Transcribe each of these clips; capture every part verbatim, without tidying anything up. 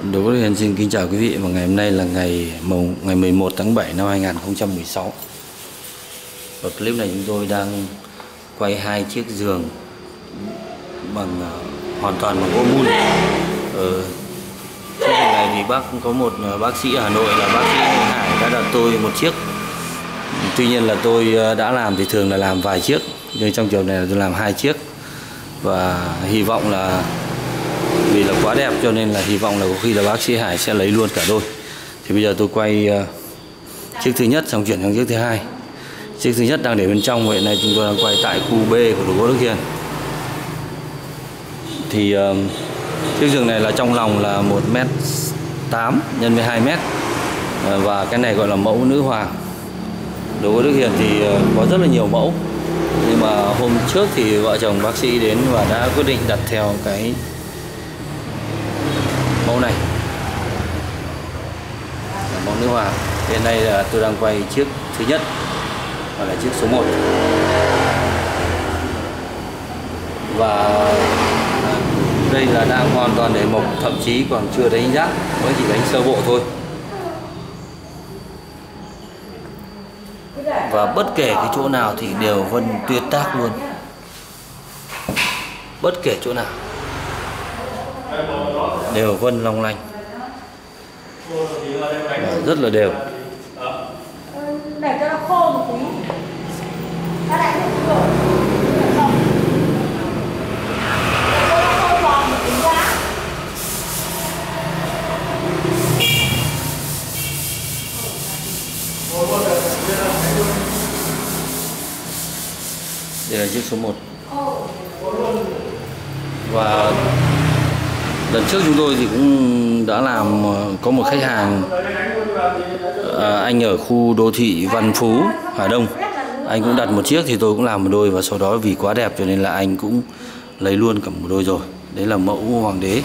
Đối với Hiền xin kính chào quý vị, và ngày hôm nay là ngày mùng ngày mười một tháng bảy năm hai nghìn không trăm mười sáu. Và clip này chúng tôi đang quay hai chiếc giường bằng uh, hoàn toàn bằng gỗ mun. Ở chiếc giường này thì bác có một uh, bác sĩ ở Hà Nội là bác sĩ Hải đã đặt tôi một chiếc. Tuy nhiên là tôi uh, đã làm thì thường là làm vài chiếc, nhưng trong trường này là tôi làm hai chiếc, và hy vọng là vì là quá đẹp cho nên là hy vọng là có khi là bác sĩ Hải sẽ lấy luôn cả đôi. Thì bây giờ tôi quay uh, chiếc thứ nhất xong chuyển sang chiếc thứ hai. Chiếc thứ nhất đang để bên trong, vậy này chúng tôi đang quay tại khu B của đồ gỗ Đức Hiền. Thì uh, chiếc giường này là trong lòng là một mét tám nhân với hai mét, uh, và cái này gọi là mẫu nữ hoàng. Đồ gỗ Đức Hiền thì uh, có rất là nhiều mẫu, nhưng mà hôm trước thì vợ chồng bác sĩ đến và đã quyết định đặt theo cái mẫu này là mẫu nữ hoàng. Hiện nay là tôi đang quay chiếc thứ nhất, hoặc là chiếc số một, và đây là đang hoàn toàn để mộc, thậm chí còn chưa đánh giáp, mới chỉ đánh sơ bộ thôi. Và bất kể cái chỗ nào thì đều vân tuyệt tác luôn, bất kể chỗ nào đều vân long lanh và rất là đều. Để cho nó khô một tí. Các đại cũng được. Không. Để cho nó khô giòn một tí đã. Đây là chiếc số một. Và lần trước chúng tôi thì cũng đã làm, có một khách hàng à, anh ở khu đô thị Văn Phú, Hà Đông, anh cũng đặt một chiếc thì tôi cũng làm một đôi, và sau đó vì quá đẹp cho nên là anh cũng lấy luôn cả một đôi rồi. Đấy là mẫu hoàng đế.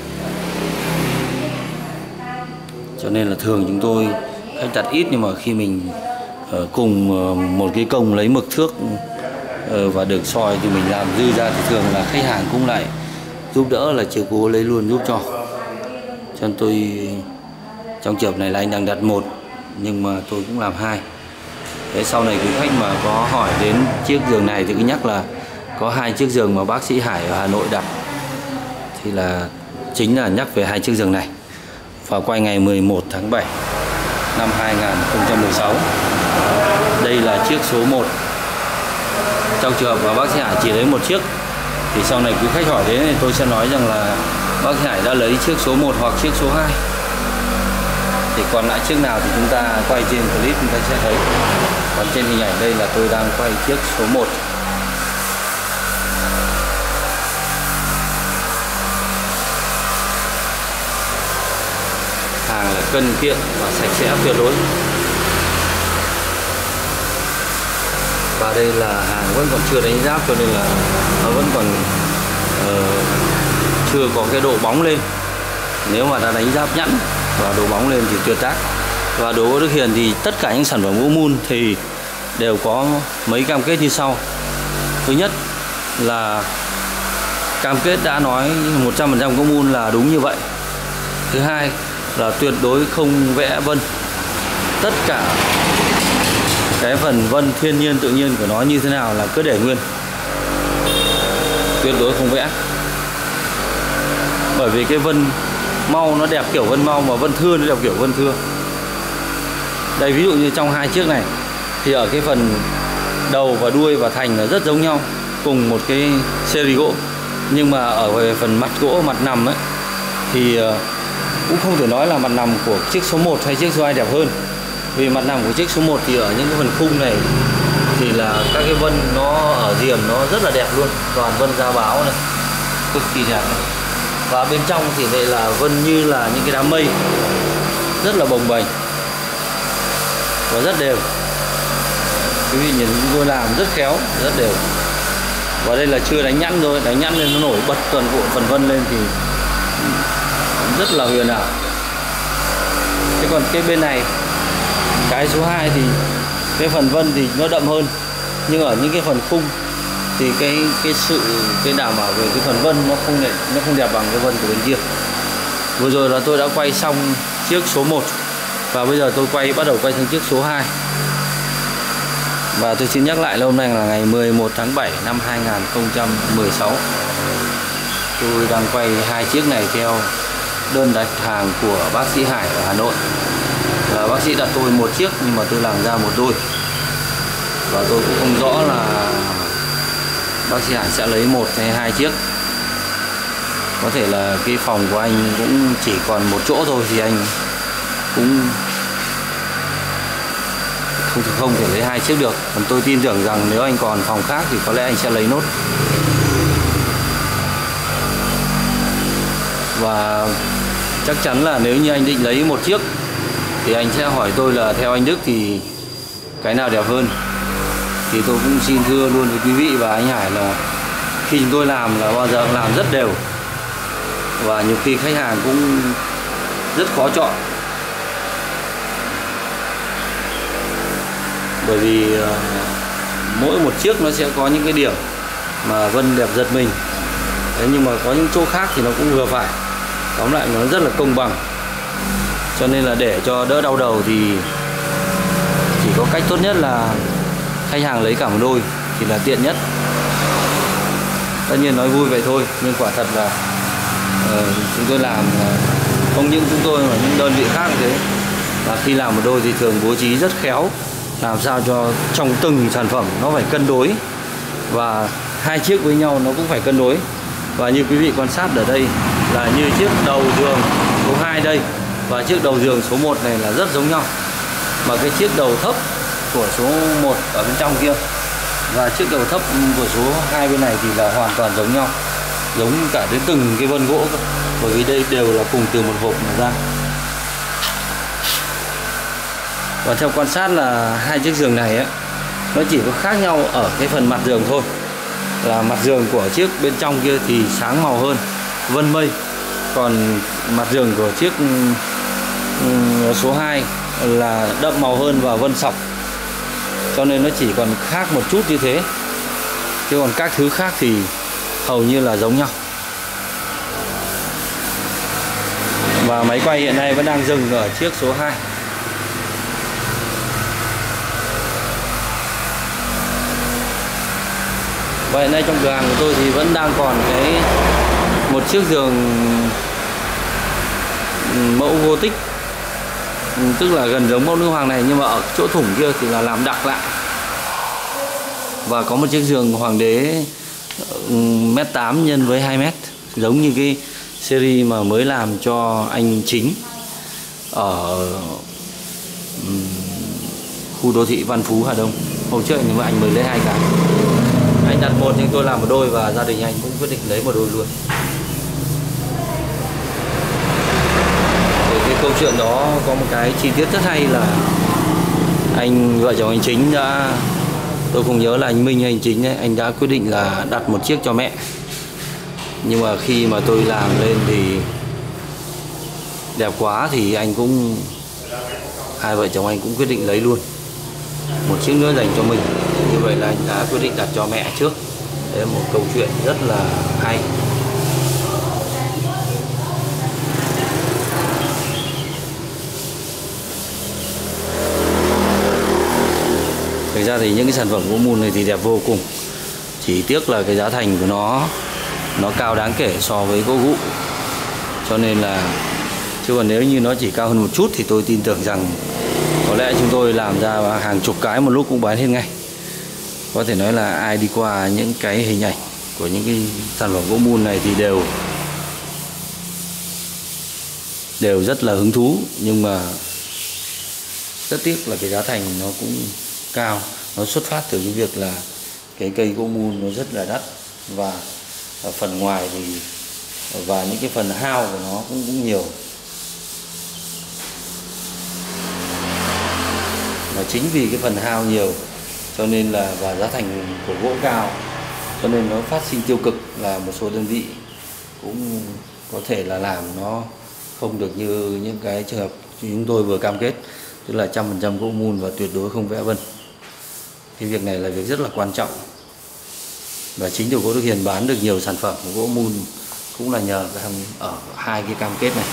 Cho nên là thường chúng tôi khách đặt ít, nhưng mà khi mình uh, cùng uh, một cái công lấy mực thước uh, và được soi thì mình làm dư ra, thì thường là khách hàng cũng lại giúp đỡ là chiều cố lấy luôn giúp cho. Cho nên tôi trong trường hợp này là anh đang đặt một, nhưng mà tôi cũng làm hai. Thế sau này quý khách mà có hỏi đến chiếc giường này thì cứ nhắc là có hai chiếc giường mà bác sĩ Hải ở Hà Nội đặt, thì là chính là nhắc về hai chiếc giường này. Và quay ngày mười một tháng bảy năm hai nghìn không trăm mười sáu. Đây là chiếc số một. Trong trường hợp mà bác sĩ Hải chỉ lấy một chiếc thì sau này quý khách hỏi đến thì tôi sẽ nói rằng là bác sĩ Hải đã lấy chiếc số một hoặc chiếc số hai. Thì còn lại chiếc nào thì chúng ta quay trên clip chúng ta sẽ thấy. Còn trên hình ảnh đây là tôi đang quay chiếc số một. Hàng là cân kiện và sạch sẽ tuyệt đối. Và đây là hàng vẫn còn chưa đánh giáp, cho nên là nó vẫn còn uh, chưa có cái độ bóng lên. Nếu mà đã đánh giáp nhẵn và độ bóng lên thì tuyệt tác. Và đồ gỗ Đức Hiền thì tất cả những sản phẩm gỗ mun thì đều có mấy cam kết như sau. Thứ nhất là cam kết đã nói một trăm phần trăm gỗ mun là đúng như vậy. Thứ hai là tuyệt đối không vẽ vân. Tất cả cái phần vân thiên nhiên tự nhiên của nó như thế nào là cứ để nguyên, tuyệt đối không vẽ. Bởi vì cái vân mau nó đẹp kiểu vân mau, mà vân thưa nó đẹp kiểu vân thưa. Đây ví dụ như trong hai chiếc này thì ở cái phần đầu và đuôi và thành là rất giống nhau, cùng một cái series gỗ, nhưng mà ở về phần mặt gỗ, mặt nằm ấy, thì cũng không thể nói là mặt nằm của chiếc số một hay chiếc số hai đẹp hơn. Vì mặt nằm của chiếc số một thì ở những cái phần khung này thì là các cái vân nó ở diềm nó rất là đẹp luôn, toàn vân da báo này, cực kỳ đẹp này. Và bên trong thì đây là vân như là những cái đám mây, rất là bồng bềnh và rất đều. Quý vị nhìn chúng tôi làm rất khéo, rất đều. Và đây là chưa đánh nhẵn rồi, đánh nhẵn lên nó nổi bật toàn bộ phần vân lên thì rất là huyền ảo. Thế còn cái bên này, cái số hai thì cái phần vân thì nó đậm hơn, nhưng ở những cái phần khung thì cái cái sự cái đảm bảo về cái phần vân nó không đẹp, nó không đẹp bằng cái vân của bên kia. Vừa rồi là tôi đã quay xong chiếc số một và bây giờ tôi quay bắt đầu quay sang chiếc số hai. Và tôi xin nhắc lại là hôm nay là ngày mười một tháng bảy năm hai nghìn không trăm mười sáu. Tôi đang quay hai chiếc này theo đơn đặt hàng của bác sĩ Hải ở Hà Nội. Là bác sĩ đặt tôi một chiếc nhưng mà tôi làm ra một đôi. Và tôi cũng không rõ là bác sĩ Hải sẽ lấy một hay hai chiếc. Có thể là cái phòng của anh cũng chỉ còn một chỗ thôi thì anh cũng không không thể lấy hai chiếc được. Còn tôi tin tưởng rằng nếu anh còn phòng khác thì có lẽ anh sẽ lấy nốt. Và chắc chắn là nếu như anh định lấy một chiếc thì anh sẽ hỏi tôi là theo anh Đức thì cái nào đẹp hơn. Thì tôi cũng xin thưa luôn với quý vị và anh Hải là khi chúng tôi làm là bao giờ làm rất đều. Và nhiều khi khách hàng cũng rất khó chọn. Bởi vì uh, mỗi một chiếc nó sẽ có những cái điểm mà Vân đẹp giật mình. Thế nhưng mà có những chỗ khác thì nó cũng vừa phải. Tóm lại nó rất là công bằng. Cho nên là để cho đỡ đau đầu thì chỉ có cách tốt nhất là khách hàng lấy cả một đôi thì là tiện nhất. Tất nhiên nói vui vậy thôi, nhưng quả thật là uh, chúng tôi làm uh, không những chúng tôi mà những đơn vị khác như thế. Và khi làm một đôi thì thường bố trí rất khéo, làm sao cho trong từng sản phẩm nó phải cân đối. Và hai chiếc với nhau nó cũng phải cân đối. Và như quý vị quan sát ở đây là như chiếc đầu giường số hai đây và chiếc đầu giường số một này là rất giống nhau. Mà cái chiếc đầu thấp của số một ở bên trong kia và chiếc đầu thấp của số hai bên này thì là hoàn toàn giống nhau. Giống cả đến từng cái vân gỗ. Bởi vì đây đều là cùng từ một hộp mà ra. Và theo quan sát là hai chiếc giường này ấy, nó chỉ có khác nhau ở cái phần mặt giường thôi. Là mặt giường của chiếc bên trong kia thì sáng màu hơn, vân mây. Còn mặt giường của chiếc số hai là đậm màu hơn và vân sọc. Cho nên nó chỉ còn khác một chút như thế. Chứ còn các thứ khác thì hầu như là giống nhau. Và máy quay hiện nay vẫn đang dừng ở chiếc số hai. Và hiện nay trong cửa hàng của tôi thì vẫn đang còn cái một chiếc giường mẫu Gothic, tức là gần giống mẫu nữ hoàng này, nhưng mà ở chỗ thủng kia thì là làm đặc lại. Và có một chiếc giường hoàng đế mét tám nhân với hai mét, giống như cái series mà mới làm cho anh Chính ở khu đô thị Văn Phú Hà Đông. Hôm trước nhưng mà anh mới lấy hai cái. Anh đặt một nhưng tôi làm một đôi và gia đình anh cũng quyết định lấy một đôi luôn. Thì cái câu chuyện đó có một cái chi tiết rất hay là anh vợ chồng anh Chính đã, tôi không nhớ là anh Minh hay anh Chính ấy, anh đã quyết định là đặt một chiếc cho mẹ. Nhưng mà khi mà tôi làm lên thì đẹp quá thì anh cũng, hai vợ chồng anh cũng quyết định lấy luôn một chiếc nữa dành cho mình. Như vậy là anh đã quyết định đặt cho mẹ trước. Đấy là một câu chuyện rất là hay. Thực ra thì những cái sản phẩm gỗ mun này thì đẹp vô cùng. Chỉ tiếc là cái giá thành của nó nó cao đáng kể so với gỗ gụ. Cho nên là, chứ còn nếu như nó chỉ cao hơn một chút thì tôi tin tưởng rằng có lẽ chúng tôi làm ra hàng chục cái một lúc cũng bán hết ngay. Có thể nói là ai đi qua những cái hình ảnh của những cái sản phẩm gỗ mun này thì đều đều rất là hứng thú. Nhưng mà rất tiếc là cái giá thành nó cũng cao. Nó xuất phát từ cái việc là cái cây gỗ mun nó rất là đắt. Và ở phần ngoài thì và những cái phần hao của nó cũng, cũng nhiều. Và chính vì cái phần hao nhiều cho nên là, và giá thành của gỗ cao, cho nên nó phát sinh tiêu cực là một số đơn vị cũng có thể là làm nó không được như những cái trường hợp chúng tôi vừa cam kết, tức là trăm phần trăm gỗ mun và tuyệt đối không vẽ vân. Cái việc này là việc rất là quan trọng. Và chính điều Gỗ Đức Hiền bán được nhiều sản phẩm của gỗ mun cũng là nhờ ở hai cái cam kết này.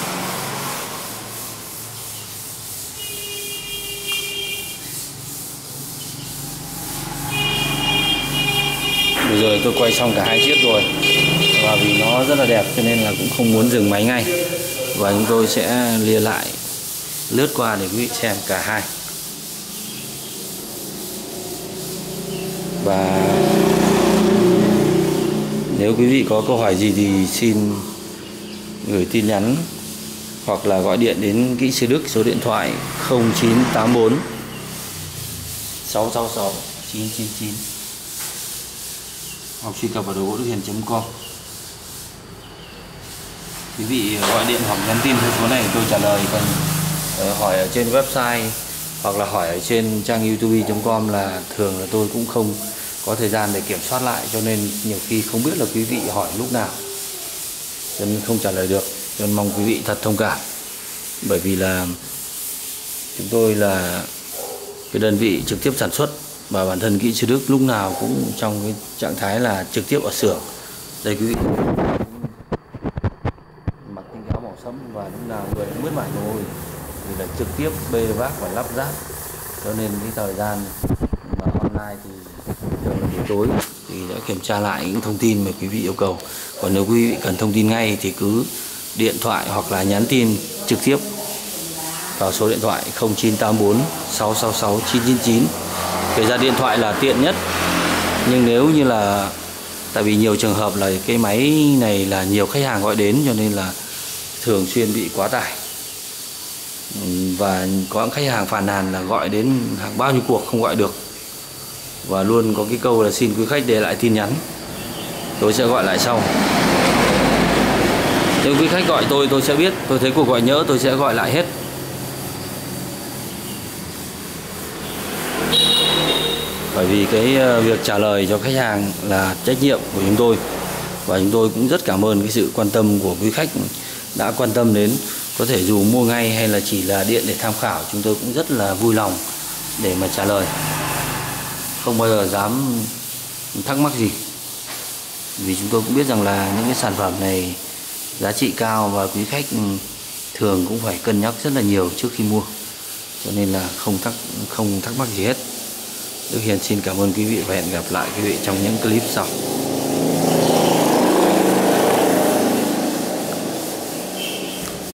Bây giờ tôi quay xong cả hai chiếc rồi, và vì nó rất là đẹp cho nên là cũng không muốn dừng máy ngay, và chúng tôi sẽ lia lại lướt qua để quý vị xem cả hai. Và nếu quý vị có câu hỏi gì thì xin gửi tin nhắn hoặc là gọi điện đến kỹ sư Đức số điện thoại không chín tám bốn sáu sáu sáu chín chín chín hoặc truy cập vào đồ gỗ Đức Hiền chấm com. Quý vị gọi điện hoặc nhắn tin theo số này tôi trả lời, còn hỏi ở trên website hoặc là hỏi ở trên trang youtube chấm com là thường là tôi cũng không có thời gian để kiểm soát lại, cho nên nhiều khi không biết là quý vị hỏi lúc nào cho nên không trả lời được. Cho nên mong quý vị thật thông cảm, bởi vì là chúng tôi là cái đơn vị trực tiếp sản xuất và bản thân kỹ sư Đức lúc nào cũng trong cái trạng thái là trực tiếp ở xưởng. Đây quý vị mặc những cái áo màu sẫm và lúc nào người cũng mướt mải mồ hôi vì là trực tiếp bê vác và lắp ráp, cho nên cái thời gian mà online thì thường là buổi tối thì đã kiểm tra lại những thông tin mà quý vị yêu cầu. Còn nếu quý vị cần thông tin ngay thì cứ điện thoại hoặc là nhắn tin trực tiếp vào số điện thoại không chín tám bốn sáu sáu sáu chín chín chín. Kể ra điện thoại là tiện nhất, nhưng nếu như là tại vì nhiều trường hợp là cái máy này là nhiều khách hàng gọi đến cho nên là thường xuyên bị quá tải, và có những khách hàng phàn nàn là gọi đến hàng bao nhiêu cuộc không gọi được, và luôn có cái câu là xin quý khách để lại tin nhắn, tôi sẽ gọi lại sau. Nếu quý khách gọi tôi tôi sẽ biết, tôi thấy cuộc gọi nhỡ tôi sẽ gọi lại hết. Bởi vì cái việc trả lời cho khách hàng là trách nhiệm của chúng tôi, và chúng tôi cũng rất cảm ơn cái sự quan tâm của quý khách đã quan tâm đến, có thể dù mua ngay hay là chỉ là điện để tham khảo, chúng tôi cũng rất là vui lòng để mà trả lời, không bao giờ dám thắc mắc gì, vì chúng tôi cũng biết rằng là những cái sản phẩm này giá trị cao và quý khách thường cũng phải cân nhắc rất là nhiều trước khi mua, cho nên là không thắc không thắc mắc gì hết. Đức Hiền xin cảm ơn quý vị và hẹn gặp lại quý vị trong những clip sau.